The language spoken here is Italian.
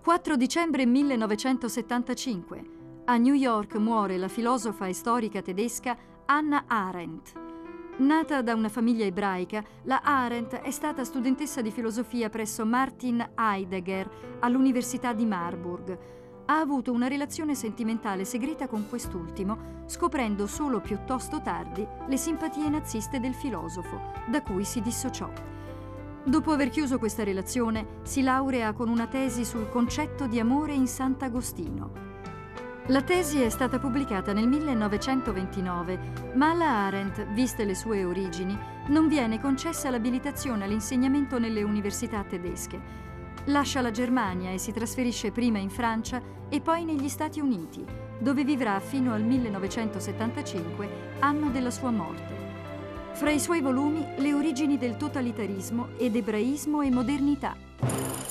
4 dicembre 1975. A New York muore la filosofa e storica tedesca Hannah Arendt. Nata da una famiglia ebraica, la Arendt è stata studentessa di filosofia presso Martin Heidegger all'Università di Marburg. Ha avuto una relazione sentimentale segreta con quest'ultimo, scoprendo solo piuttosto tardi le simpatie naziste del filosofo, da cui si dissociò. Dopo aver chiuso questa relazione, si laurea con una tesi sul concetto di amore in Sant'Agostino. La tesi è stata pubblicata nel 1929, ma alla Arendt, viste le sue origini, non viene concessa l'abilitazione all'insegnamento nelle università tedesche. Lascia la Germania e si trasferisce prima in Francia e poi negli Stati Uniti, dove vivrà fino al 1975, anno della sua morte. Fra i suoi volumi, Le origini del totalitarismo ed ebraismo e modernità.